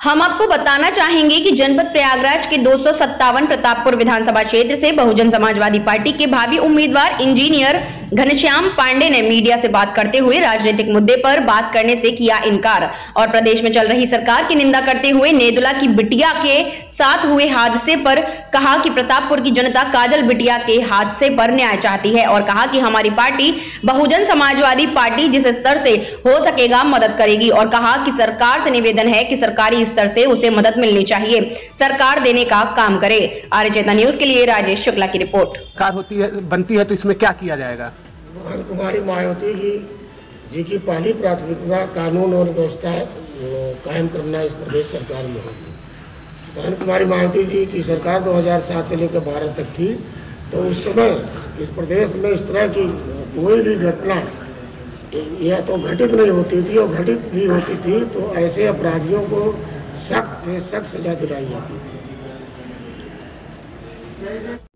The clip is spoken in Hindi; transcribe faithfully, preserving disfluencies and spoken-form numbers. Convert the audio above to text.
हम आपको बताना चाहेंगे कि जनपद प्रयागराज के दो सौ सत्तावन प्रतापपुर विधानसभा क्षेत्र से बहुजन समाजवादी पार्टी के भावी उम्मीदवार इंजीनियर घनश्याम पांडे ने मीडिया से बात करते हुए राजनीतिक मुद्दे पर बात करने से किया इनकार और प्रदेश में चल रही सरकार की निंदा करते हुए नेदुला की बिटिया के साथ हुए हादसे पर कहा कि प्रतापपुर की जनता काजल बिटिया के हादसे पर न्याय चाहती है और कहा कि हमारी पार्टी बहुजन समाजवादी पार्टी जिस स्तर से हो सकेगा मदद करेगी और कहा कि सरकार से निवेदन है कि सरकारी स्तर से उसे मदद मिलनी चाहिए, सरकार देने का काम करे। आर्य चेतना न्यूज के लिए राजेश शुक्ला की रिपोर्ट। कार होती है बनती है तो इसमें क्या किया जाएगा? कुमारी मायावती की जी की पहली प्राथमिकता कानून और व्यवस्था कायम करना इस प्रदेश सरकार में होगी। कुमारी मायावती जी की सरकार दो हज़ार सात से लेकर बारह तक थी, तो उस समय इस प्रदेश में इस तरह की कोई भी घटना यह तो घटित नहीं होती थी, और घटित भी होती थी तो ऐसे अपराधियों को सख्त से सख्त सजा दिलाई जाती थी।